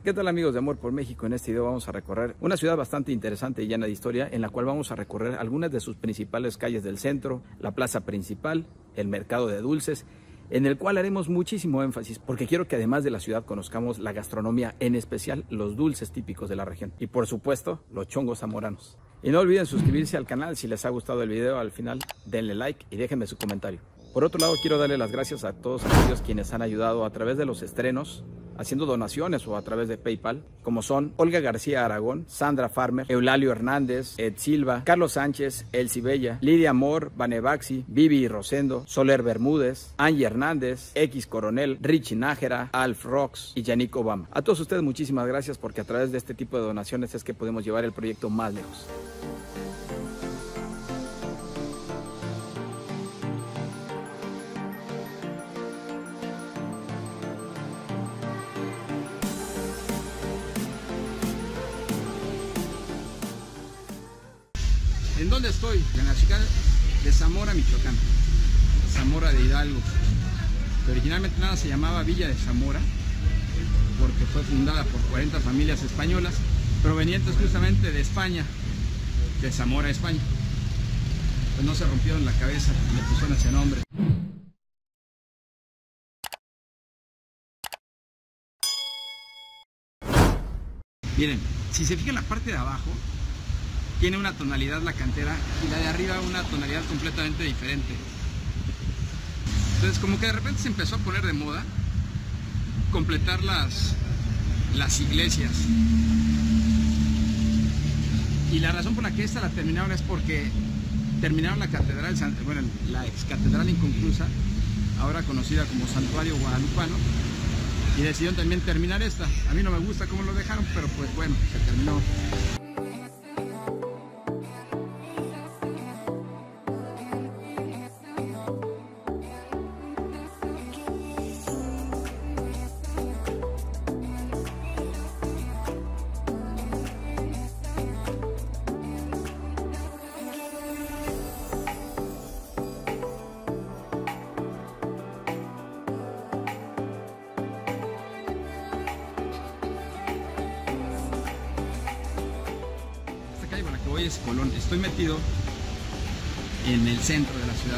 ¿Qué tal, amigos de Amor por México? En este video vamos a recorrer una ciudad bastante interesante y llena de historia, en la cual vamos a recorrer algunas de sus principales calles del centro, la plaza principal, el mercado de dulces, en el cual haremos muchísimo énfasis porque quiero que además de la ciudad conozcamos la gastronomía, en especial los dulces típicos de la región y por supuesto los chongos zamoranos. Y no olviden suscribirse al canal si les ha gustado el video. Al final denle like y déjenme su comentario. Por otro lado, quiero darle las gracias a todos aquellos quienes han ayudado a través de los estrenos, haciendo donaciones o a través de PayPal, como son Olga García Aragón, Sandra Farmer, Eulalio Hernández, Ed Silva, Carlos Sánchez, Elsie Bella, Lidia Amor, Vanevaxi, Vivi Rosendo, Soler Bermúdez, Angie Hernández, X Coronel, Richie Nájera, Alf Rox y Yannick Obama. A todos ustedes muchísimas gracias, porque a través de este tipo de donaciones es que podemos llevar el proyecto más lejos. ¿En dónde estoy? En la ciudad de Zamora, Michoacán, Zamora de Hidalgo, que originalmente nada se llamaba Villa de Zamora, porque fue fundada por 40 familias españolas, provenientes justamente de España, de Zamora, España. Pues no se rompieron la cabeza y le pusieron ese nombre. Miren, si se fijan en la parte de abajo, tiene una tonalidad la cantera y la de arriba una tonalidad completamente diferente. Entonces como que de repente se empezó a poner de moda completar las iglesias. Y la razón por la que esta la terminaron es porque terminaron la catedral, bueno, la ex catedral inconclusa, ahora conocida como Santuario Guadalupano, y decidieron también terminar esta. A mí no me gusta cómo lo dejaron, pero pues bueno, se terminó. Hoy es Colón. Estoy metido en el centro de la ciudad.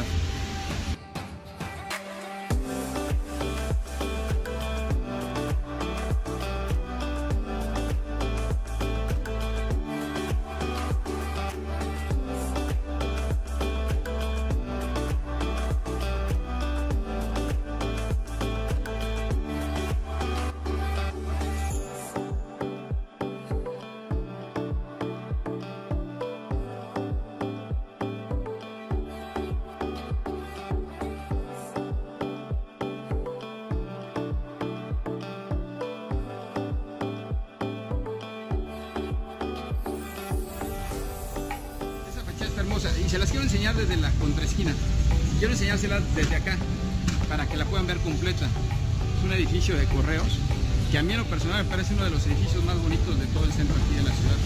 Hermosa, y se las quiero enseñar desde la contraesquina. Quiero enseñárselas desde acá para que la puedan ver completa. Es un edificio de correos que a mí en lo personal me parece uno de los edificios más bonitos de todo el centro aquí de la ciudad.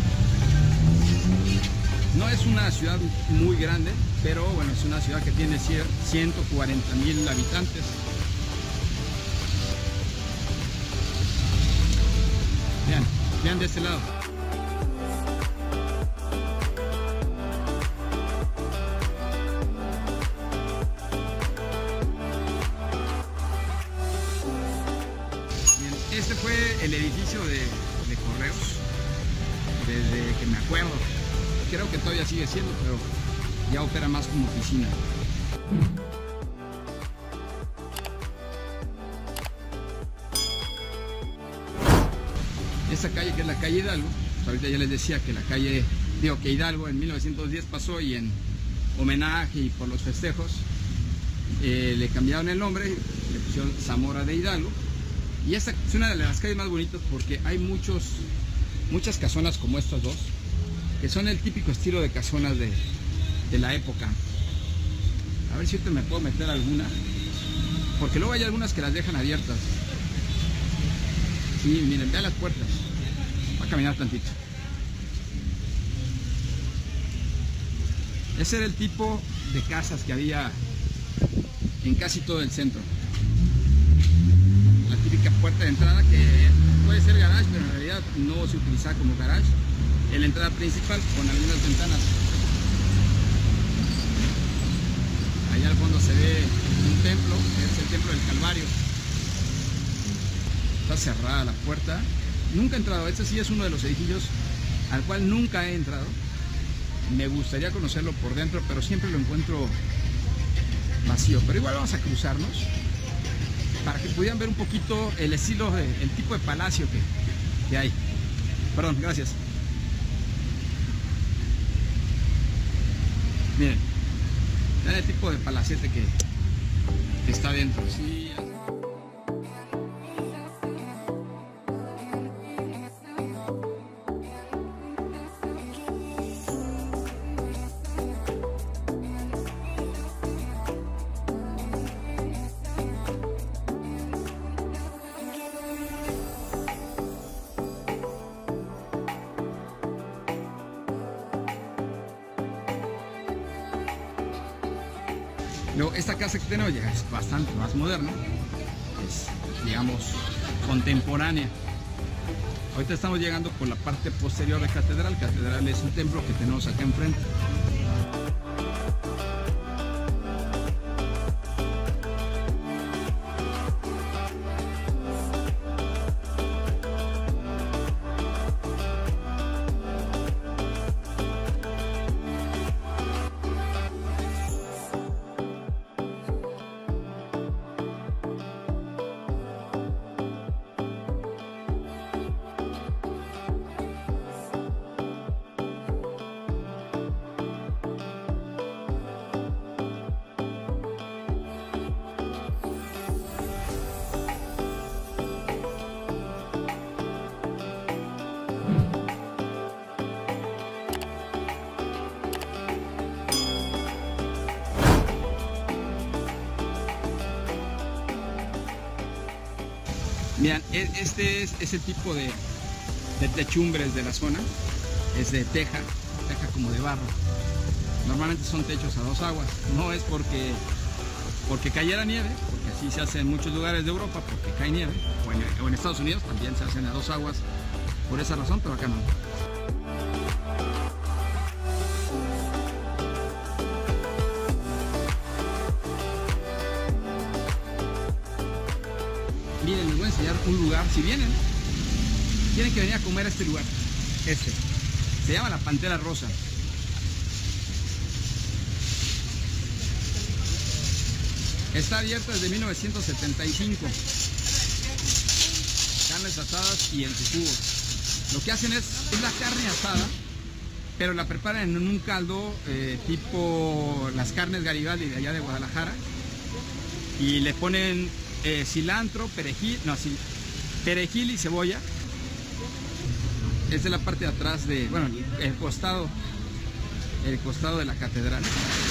No es una ciudad muy grande, pero bueno, es una ciudad que tiene 140,000 habitantes. Vean de este lado. Este fue el edificio de correos desde que me acuerdo. Creo que todavía sigue siendo, pero ya opera más como oficina. Esta calle, que es la calle Hidalgo, pues ahorita ya les decía que la calle, que Hidalgo en 1910 pasó, y en homenaje y por los festejos le cambiaron el nombre, le pusieron Zamora de Hidalgo. Y esta es una de las calles más bonitas porque hay muchas casonas como estas dos, que son el típico estilo de casonas de la época. A ver si ahorita me puedo meter alguna, porque luego hay algunas que las dejan abiertas. Sí, miren, vean las puertas. Voy a caminar tantito. Ese era el tipo de casas que había en casi todo el centro. La típica puerta de entrada que puede ser garaje día no se utiliza como garage. En la entrada principal con algunas ventanas. Allá al fondo se ve un templo, es el templo del Calvario. Está cerrada la puerta. Nunca he entrado, este sí es uno de los edificios al cual nunca he entrado. Me gustaría conocerlo por dentro, pero siempre lo encuentro vacío. Pero igual vamos a cruzarnos para que pudieran ver un poquito el estilo, el tipo de palacio que hay. Perdón, gracias. Miren, vean el tipo de palacete que está dentro. Sí. Luego, esta casa que tenemos ya es bastante más moderna, es, digamos, contemporánea. Ahorita estamos llegando por la parte posterior de Catedral. Catedral es un templo que tenemos acá enfrente. Miren, este es el tipo de techumbres de la zona. Es de teja como de barro. Normalmente son techos a dos aguas. No es porque cayera nieve, porque así se hace en muchos lugares de Europa, porque cae nieve. O en Estados Unidos también se hacen a dos aguas por esa razón, pero acá no. Miren, les voy a enseñar un lugar. Si vienen, tienen que venir a comer a este lugar. Se llama La Pantera Rosa. Está abierta desde 1975. Carnes asadas y en su jugo. Lo que hacen es la carne asada, pero la preparan en un caldo tipo las carnes Garibaldi de allá de Guadalajara. Y le ponen cilantro, perejil y cebolla. Esta es la parte de atrás de, bueno, el costado de la catedral.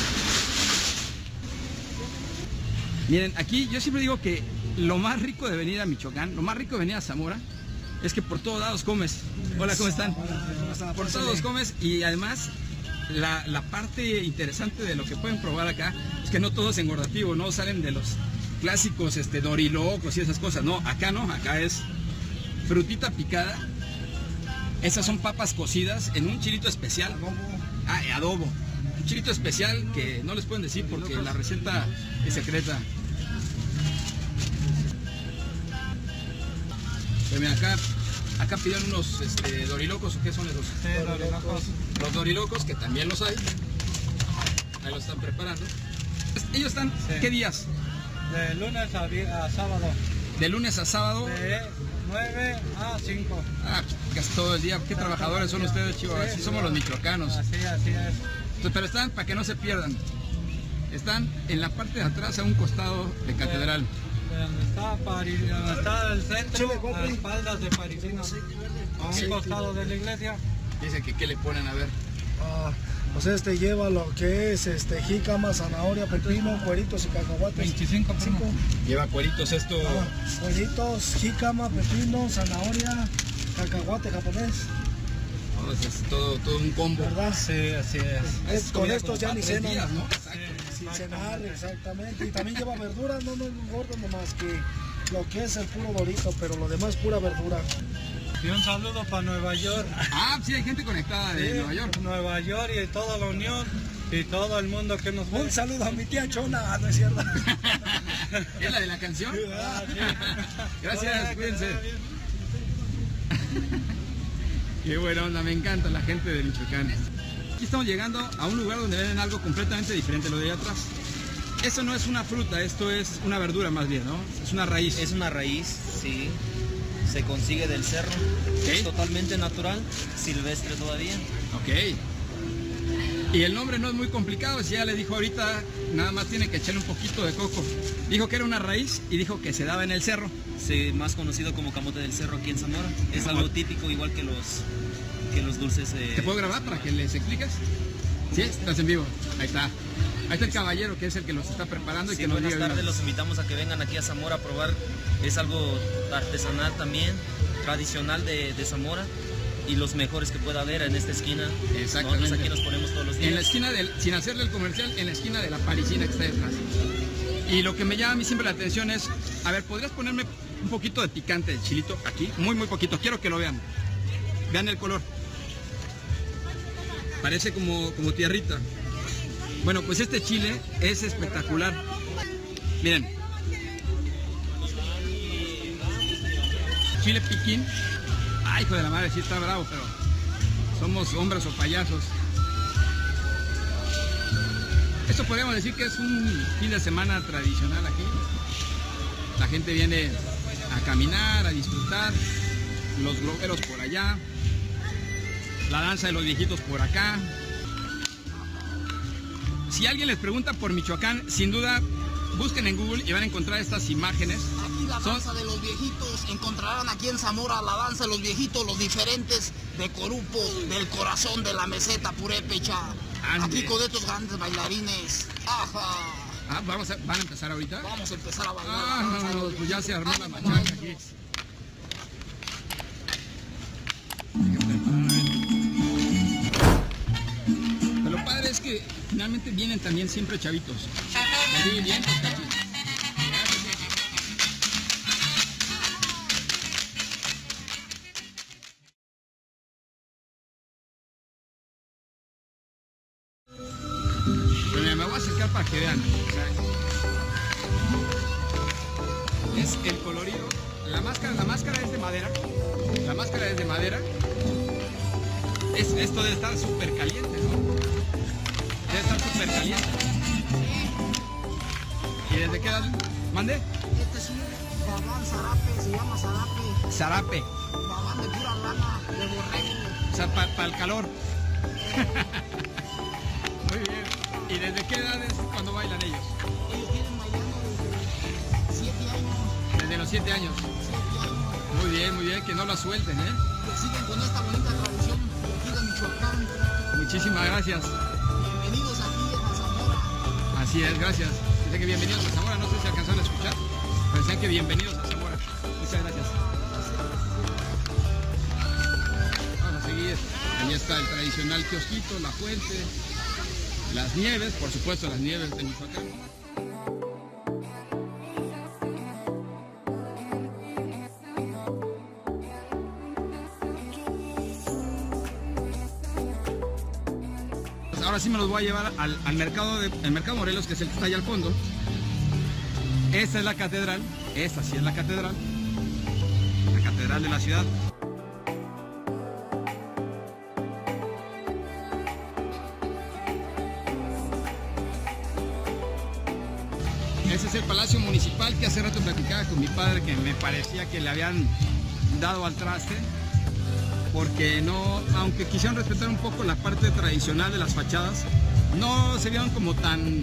Miren, aquí yo siempre digo que lo más rico de venir a Michoacán, lo más rico de venir a Zamora, es que por todos lados comes. Hola, ¿cómo están? Por todos lados comes, y además la parte interesante de lo que pueden probar acá es que no todo es engordativo, no salen de los clásicos dorilocos y esas cosas. No, acá es frutita picada. Esas son papas cocidas en un chilito especial. Adobo. Un chilito especial que no les pueden decir porque la receta es secreta. Pero mira, acá pidieron unos dorilocos. ¿O qué son esos? Sí, dorilocos. Los dorilocos, que también los hay. Ahí los están preparando. ¿Ellos están qué días? De lunes a sábado. De lunes a sábado. De 9 a 5. Casi todo el día. Qué trabajadores son ustedes, chicos. Así somos los michoacanos. Así es. Entonces, pero están, para que no se pierdan, están en la parte de atrás, a un costado de Catedral. Donde está el centro, a espaldas de Parisino. A un costado de la iglesia. Dice que ¿qué le ponen a ver? Pues lleva lo que es jícama, zanahoria, pepino, cueritos y cacahuates. 25 por uno. Lleva cueritos esto. Cueritos, jícama, pepino, zanahoria, cacahuate japonés. Es todo un combo. ¿Verdad? Sí, así es. Con estos ya ni cenan, días, ¿no? Sin cenar, exactamente. Y también lleva verduras, no engorda nomás que lo que es el puro dorito, pero lo demás pura verdura. Y un saludo para Nueva York. Ah, sí, hay gente conectada de Nueva York. Nueva York y toda la Unión y todo el mundo que nos ve. Un saludo a mi tía Chona, ¿no es cierto? ¿Es la de la canción? Ah, sí. Gracias, cuídense. Qué buena onda, me encanta la gente de Michoacán. Aquí estamos llegando a un lugar donde venden algo completamente diferente a lo de allá atrás. Eso no es una fruta, esto es una verdura más bien, ¿no? Es una raíz. Es una raíz, sí. Se consigue del cerro. Ok. Es totalmente natural, silvestre todavía. Ok. Y el nombre no es muy complicado, si ya le dijo ahorita, nada más tiene que echarle un poquito de coco. Dijo que era una raíz y dijo que se daba en el cerro. Sí, más conocido como camote del cerro aquí en Zamora. Es algo típico, igual que los dulces. ¿Te puedo grabar para que les expliques? ¿Sí? Estás en vivo. Ahí está. Ahí está el caballero que es el que los está preparando y Sí, que nos buenas diga. tardes, los invitamos a que vengan aquí a Zamora a probar. Es algo artesanal también, tradicional de Zamora y los mejores que pueda haber en esta esquina. Exactamente. Nosotros aquí nos ponemos todos los días. En la esquina del, sin hacerle el comercial, en la esquina de la Parisina que está detrás. Y lo que me llama a mí siempre la atención es, a ver, ¿podrías ponerme un poquito de picante de chilito aquí? Muy, muy poquito. Quiero que lo vean. Vean el color. Parece como tierrita. Bueno, pues este chile es espectacular. Miren. Chile piquín. Ay, hijo de la madre, sí está bravo, pero somos hombres o payasos. Esto podríamos decir que es un fin de semana tradicional aquí. La gente viene a caminar, a disfrutar. Los globeros por allá. La danza de los viejitos por acá. Si alguien les pregunta por Michoacán, sin duda busquen en Google y van a encontrar estas imágenes. Aquí la danza de los viejitos, encontrarán aquí en Zamora la danza de los viejitos, los diferentes de Corupo, del corazón de la meseta purépecha. Ande. Aquí con estos grandes bailarines. Ajá. Ah, ¿van a empezar ahorita? Vamos a empezar a bailar. Ah, la danza de no, los pues ya se armó la viejitos. machaca aquí. Pero lo padre es que finalmente vienen también siempre chavitos. Así, bien, pues, cachis. Pero mira, me voy a acercar para que vean. O sea, es el colorido. La máscara es de madera. La máscara es de madera. Esto debe estar súper caliente, ¿no? Debe estar súper caliente. ¿Y desde qué edad? ¿Mande? Este es un babán zarape, se llama zarape. Zarape. Babán de pura lana, de borrego. O sea, para el calor. Muy bien. ¿Y desde qué edad es cuando bailan ellos? Ellos tienen bailando desde 7 años. Desde los 7 años. 7 años. Muy bien, que no la suelten, ¿eh? Que sigan con esta bonita tradición de aquí de Michoacán. Muchísimas gracias. Bienvenidos aquí a Zamora. Así es, gracias. Dice que bienvenidos a Zamora, no sé si alcanzaron a escuchar, pero decían que bienvenidos a Zamora. Muchas gracias. Vamos a seguir. Ahí está el tradicional kiosquito, la fuente, las nieves, por supuesto las nieves de Michoacán. Ahora sí me los voy a llevar al mercado el mercado Morelos, que es el que está allá al fondo. Esta es la catedral, esta sí es la catedral de la ciudad. Ese es el Palacio Municipal, que hace rato platicaba con mi padre que me parecía que le habían dado al traste, porque no, aunque quisieron respetar un poco la parte tradicional de las fachadas, no se vieron como tan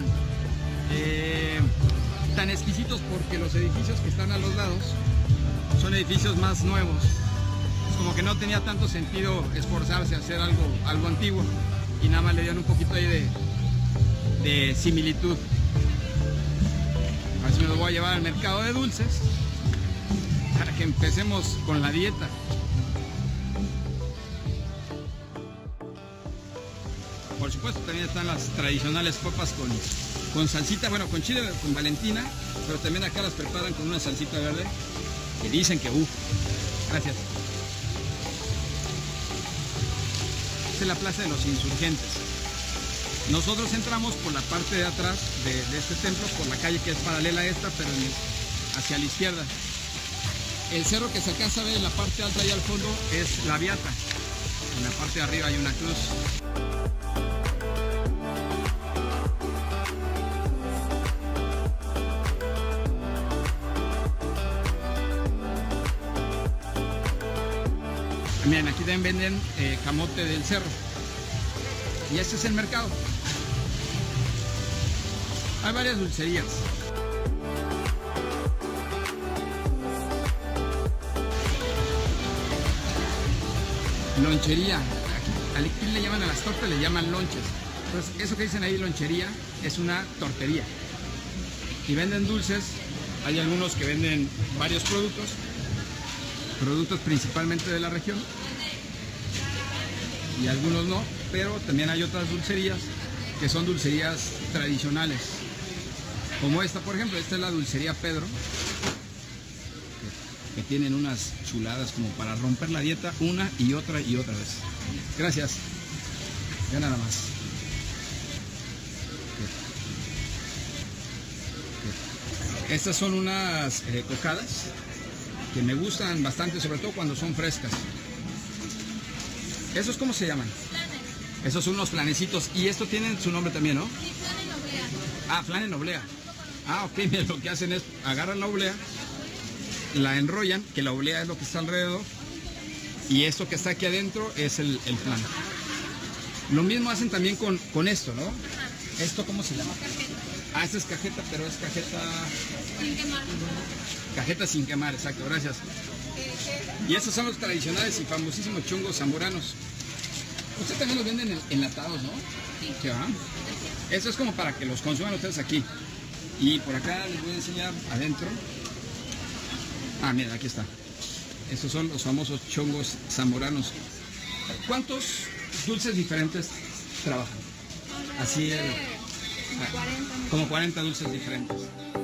exquisitos, porque los edificios que están a los lados son edificios más nuevos. Es como que no tenía tanto sentido esforzarse a hacer algo antiguo, y nada más le dieron un poquito ahí de similitud. Así me lo voy a llevar al mercado de dulces para que empecemos con la dieta. Por supuesto también están las tradicionales papas con salsita, bueno, con chile, con Valentina, pero también acá las preparan con una salsita verde que dicen que gracias. Esta es la Plaza de los Insurgentes. Nosotros entramos por la parte de atrás de este templo, por la calle que es paralela a esta, pero hacia la izquierda. El cerro que se alcanza a ver en la parte alta y al fondo es la Viata. En la parte de arriba hay una cruz. Miren, aquí también venden camote del cerro. Y este es el mercado. Hay varias dulcerías. Lonchería. Aquí le llaman a las tortas, le llaman lonches. Entonces, eso que dicen ahí, lonchería, es una tortería. Y venden dulces. Hay algunos que venden varios productos principalmente de la región. Y algunos no, pero también hay otras dulcerías que son dulcerías tradicionales. Como esta, por ejemplo, esta es la dulcería Pedro. Que tienen unas chuladas como para romper la dieta una y otra vez. Gracias. Ya nada más. Estas son unas cocadas que me gustan bastante, sobre todo cuando son frescas. ¿Esos cómo se llaman? Flanes. Esos son unos flanecitos. Y esto tienen su nombre también, ¿no? Sí, flan en oblea. Ah, flan en oblea. Ah, ok, mira, lo que hacen es agarran la oblea, la enrollan, que la oblea es lo que está alrededor, y esto que está aquí adentro es el flan. Lo mismo hacen también con esto, ¿no? ¿Esto cómo se llama? Cajeta. Ah, esta es cajeta, pero es cajeta... Sin quemar. Cajeta sin quemar, exacto, gracias. Y estos son los tradicionales y famosísimos chongos zamoranos. Ustedes también los venden enlatados, ¿no? Sí. ¿Qué va? Eso es como para que los consuman ustedes aquí. Y por acá les voy a enseñar adentro. Ah, mira, aquí está. Estos son los famosos chongos zamoranos. ¿Cuántos dulces diferentes trabajan? Así es. Como 40 dulces diferentes.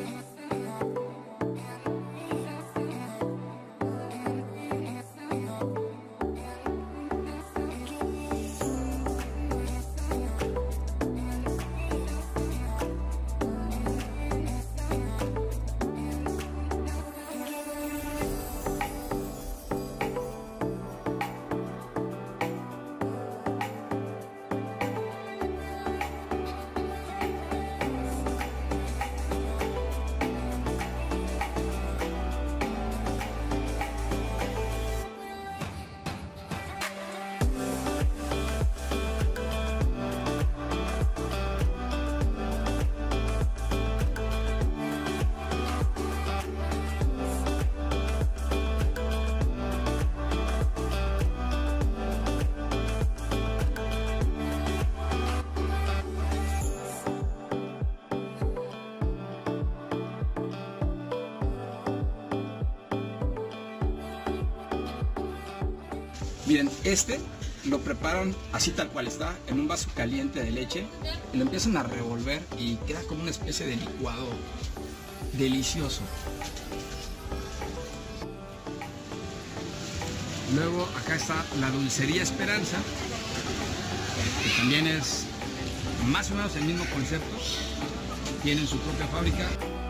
Miren, este lo preparan así tal cual está, en un vaso caliente de leche, y lo empiezan a revolver y queda como una especie de licuado delicioso. Luego acá está la Dulcería Esperanza, que también es más o menos el mismo concepto. Tienen su propia fábrica.